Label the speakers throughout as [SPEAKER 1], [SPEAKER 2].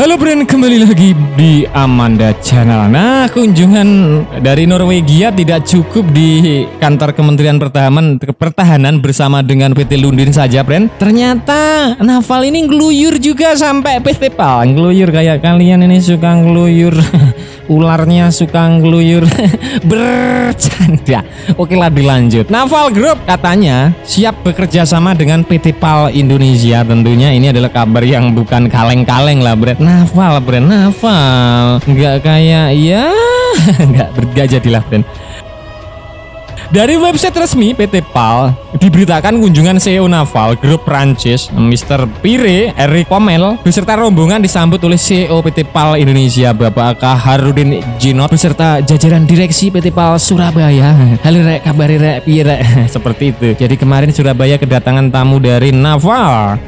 [SPEAKER 1] Halo Bren, kembali lagi di Amanda Channel. Nah, kunjungan dari Norwegia tidak cukup di kantor Kementerian Pertahanan bersama dengan PT Lundin saja, Bren. Ternyata Naval ini ngeluyur juga sampai PT PAL. Ngeluyur kayak kalian ini suka ngeluyur. Ularnya suka ngeluyur. Bercanda. Oke lah, dilanjut. Naval Group katanya siap bekerja sama dengan PT PAL Indonesia. Tentunya ini adalah kabar yang bukan kaleng-kaleng lah, Bren. Naval, Bren, Naval. Nggak kayak ya, nggak jadilah, Bren. Dari website resmi PT PAL diberitakan kunjungan CEO Naval Group Prancis, Mr. Pierre Eric Pomel, beserta rombongan disambut oleh CEO PT PAL Indonesia, Bapak Kaharudin Jinot, beserta jajaran direksi PT PAL Surabaya. Halo rek, kabari rek, piye rek? Seperti itu. Jadi kemarin Surabaya kedatangan tamu dari Naval.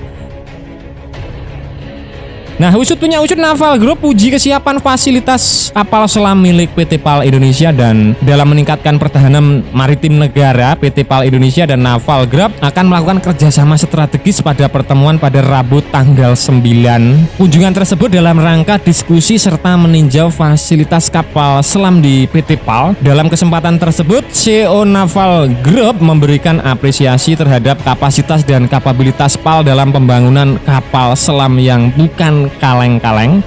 [SPEAKER 1] Nah, usut punya usut, Naval Group uji kesiapan fasilitas kapal selam milik PT PAL Indonesia, dan dalam meningkatkan pertahanan maritim negara, PT PAL Indonesia dan Naval Group akan melakukan kerjasama strategis pada pertemuan pada Rabu tanggal 9. Kunjungan tersebut dalam rangka diskusi serta meninjau fasilitas kapal selam di PT PAL. Dalam kesempatan tersebut, CEO Naval Group memberikan apresiasi terhadap kapasitas dan kapabilitas PAL dalam pembangunan kapal selam yang bukan kaleng-kaleng.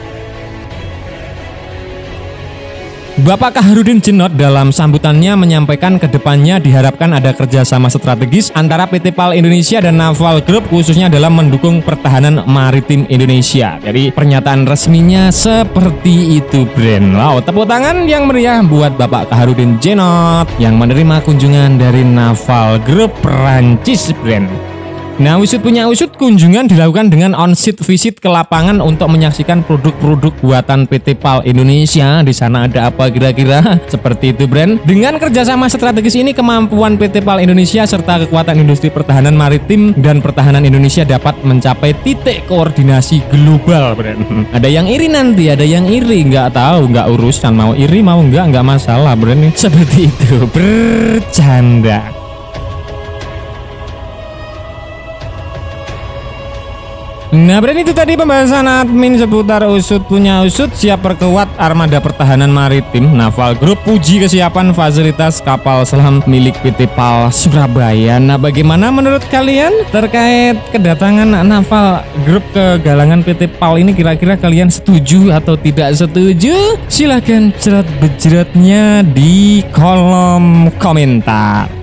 [SPEAKER 1] Bapak Kaharudin Jinot dalam sambutannya menyampaikan kedepannya diharapkan ada kerjasama strategis antara PT PAL Indonesia dan Naval Group, khususnya dalam mendukung pertahanan maritim Indonesia. Jadi pernyataan resminya seperti itu, Bren. Wow, tepuk tangan yang meriah buat Bapak Kaharudin Jinot yang menerima kunjungan dari Naval Group Prancis, Bren. Nah, usut punya usut, kunjungan dilakukan dengan on-site visit ke lapangan untuk menyaksikan produk-produk buatan PT PAL Indonesia. Di sana ada apa kira-kira? Seperti itu, Bren. Dengan kerjasama strategis ini, kemampuan PT PAL Indonesia serta kekuatan industri pertahanan maritim dan pertahanan Indonesia dapat mencapai titik koordinasi global, Bren. Ada yang iri nanti, ada yang iri, nggak tahu, nggak urusan, mau iri mau nggak masalah, Bren. Seperti itu, bercanda. Nah, Bren, itu tadi pembahasan admin seputar usut punya usut. Siap perkuat armada pertahanan maritim. Naval Group uji kesiapan fasilitas kapal selam milik PT PAL Surabaya. Nah, bagaimana menurut kalian terkait kedatangan Naval Group ke galangan PT PAL ini? Kira-kira kalian setuju atau tidak setuju? Silahkan jerat-bejeratnya di kolom komentar.